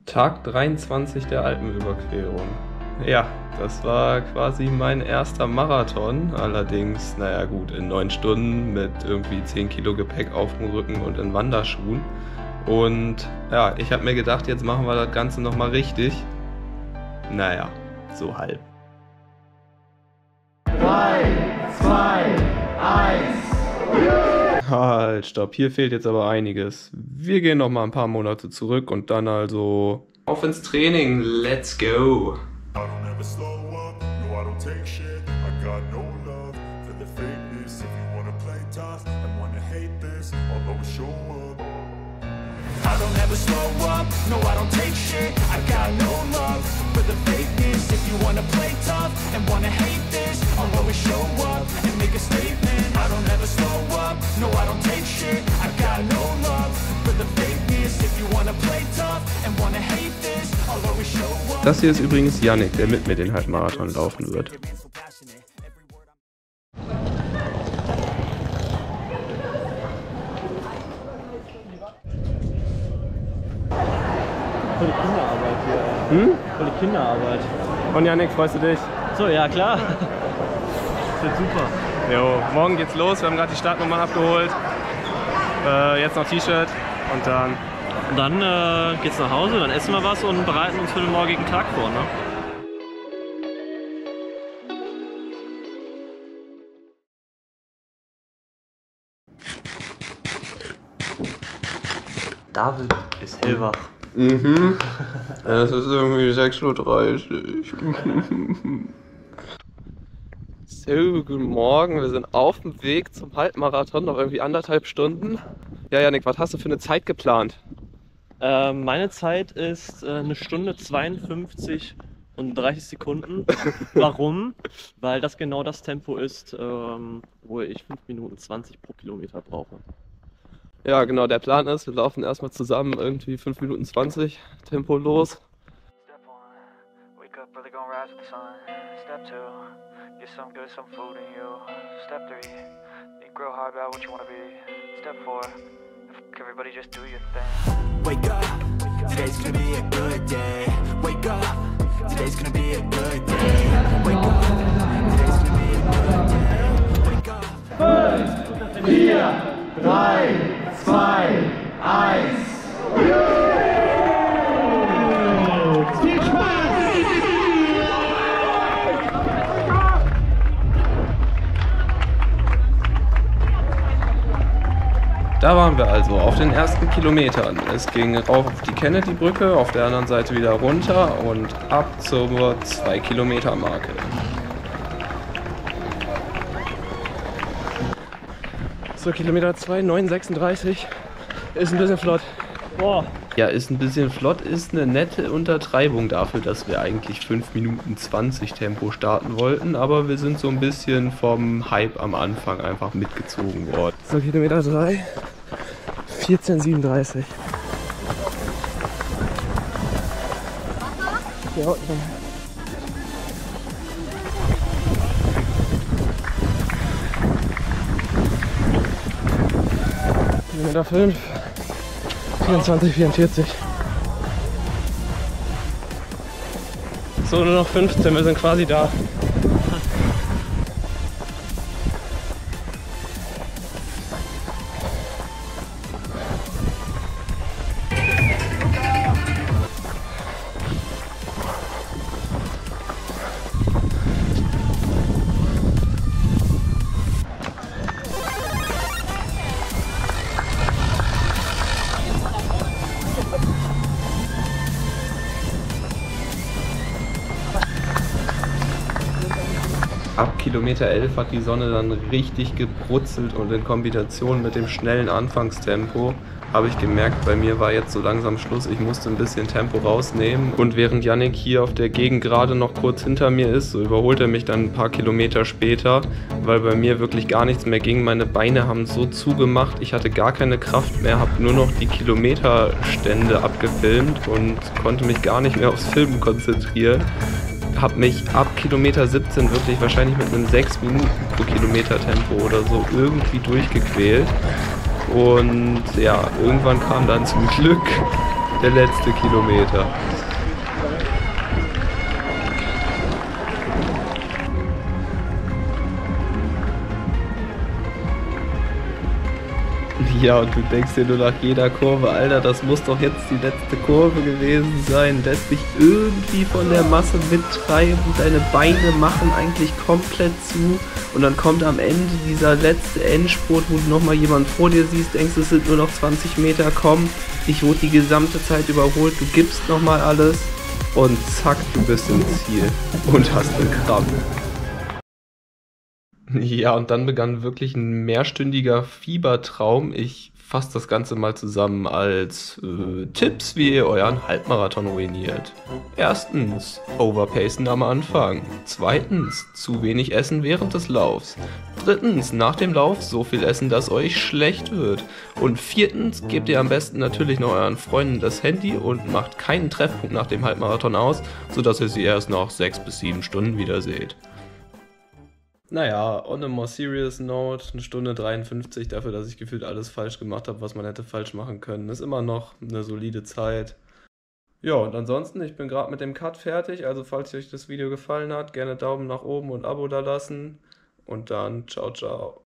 Tag 23 der Alpenüberquerung. Ja, das war quasi mein erster Marathon. Allerdings, naja gut, in 9 Stunden mit irgendwie 10 Kilo Gepäck auf dem Rücken und in Wanderschuhen. Und ja, ich habe mir gedacht, jetzt machen wir das Ganze nochmal richtig. Naja, so halb. 3, 2, 1. Halt, stopp, hier fehlt jetzt aber einiges. Wir gehen noch mal ein paar Monate zurück und dann also auf ins Training. Let's go! I don't ever slow up, no I don't take shit. I got no love for the fakeness. If you wanna play tough and wanna hate this, I'll always show up and make a statement. I don't ever slow up, no I don't take shit. I got no love for the fakeness. If you wanna play tough and wanna hate this, I'll always show up. Das hier ist übrigens Yannick, der mit mir den Halbmarathon laufen wird. Für die Kinderarbeit hier. Für die Kinderarbeit. Und Yannick, freust du dich? So, ja klar. Das wird super. Jo, morgen geht's los, wir haben gerade die Startnummern abgeholt. Jetzt noch T-Shirt und dann... Und dann geht's nach Hause, dann essen wir was und bereiten uns für den morgigen Tag vor, ne? David ist hellwach. Mhm. Es ist irgendwie 6:30 Uhr. So, guten Morgen. Wir sind auf dem Weg zum Halbmarathon, noch irgendwie 1,5 Stunden. Ja, Yannick, was hast du für eine Zeit geplant? Meine Zeit ist 1 Stunde 52 und 30 Sekunden. Warum? Weil das genau das Tempo ist, wo ich 5 Minuten 20 pro Kilometer brauche. Ja, genau, der Plan ist, wir laufen erstmal zusammen irgendwie 5 Minuten 20 Tempo los. Step 1, wake up early, gonna rise with the sun. Step 2, get some good, some food in you. Step 3, think real hard about what you wanna be. Step 4, everybody just do your thing. Wake up, today's gonna be a good day. Wake up, today's gonna be a good day. Wake up, today's gonna be a good day. Wake up. 5, 4, 3, 2, 1. Viel Spaß! Da waren wir also auf den ersten Kilometern. Es ging rauf auf die Kennedy-Brücke, auf der anderen Seite wieder runter und ab zur 2-Kilometer-Marke. So, Kilometer 2, 9,36. Ist ein bisschen flott. Boah. Ja, ist ein bisschen flott, ist eine nette Untertreibung dafür, dass wir eigentlich 5 Minuten 20 Tempo starten wollten, aber wir sind so ein bisschen vom Hype am Anfang einfach mitgezogen worden. So, Kilometer 3, 14,37. Ja, Kilometer 5, 24,44. So, nur noch 15, wir sind quasi da. Ab Kilometer 11 hat die Sonne dann richtig gebrutzelt und in Kombination mit dem schnellen Anfangstempo habe ich gemerkt, bei mir war jetzt so langsam Schluss, ich musste ein bisschen Tempo rausnehmen. Und während Yannick hier auf der Gegend gerade noch kurz hinter mir ist, so überholt er mich dann ein paar Kilometer später, weil bei mir wirklich gar nichts mehr ging. Meine Beine haben so zugemacht, ich hatte gar keine Kraft mehr, habe nur noch die Kilometerstände abgefilmt und konnte mich gar nicht mehr aufs Filmen konzentrieren. Habe mich ab Kilometer 17 wirklich wahrscheinlich mit einem 6 Minuten pro Kilometer Tempo oder so irgendwie durchgequält. Und ja, irgendwann kam dann zum Glück der letzte Kilometer. Ja, und du denkst dir nur nach jeder Kurve, Alter, das muss doch jetzt die letzte Kurve gewesen sein. Lässt dich irgendwie von der Masse mittreiben, deine Beine machen eigentlich komplett zu und dann kommt am Ende dieser letzte Endspurt, wo du nochmal jemanden vor dir siehst, denkst, es sind nur noch 20 Meter, komm, ich wurde die gesamte Zeit überholt, du gibst nochmal alles und zack, du bist im Ziel und hast einen Krampf. Ja, und dann begann wirklich ein mehrstündiger Fiebertraum. Ich fasse das Ganze mal zusammen als Tipps, wie ihr euren Halbmarathon ruiniert. Erstens, overpacen am Anfang. Zweitens, zu wenig essen während des Laufs. Drittens, nach dem Lauf so viel essen, dass euch schlecht wird. Und viertens, gebt ihr am besten natürlich noch euren Freunden das Handy und macht keinen Treffpunkt nach dem Halbmarathon aus, sodass ihr sie erst nach 6 bis 7 Stunden wieder seht. Naja, on a more serious note, 1 Stunde 53 dafür, dass ich gefühlt alles falsch gemacht habe, was man hätte falsch machen können. Ist immer noch eine solide Zeit. Ja, und ansonsten, ich bin gerade mit dem Cut fertig, also falls euch das Video gefallen hat, gerne Daumen nach oben und Abo da lassen. Und dann, ciao, ciao.